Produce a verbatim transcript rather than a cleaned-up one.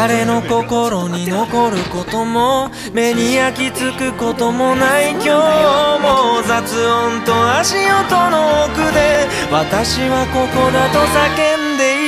誰の心に残ることも目に焼き付くこともない今日も雑音と足音の奥で私はここだと叫んでいる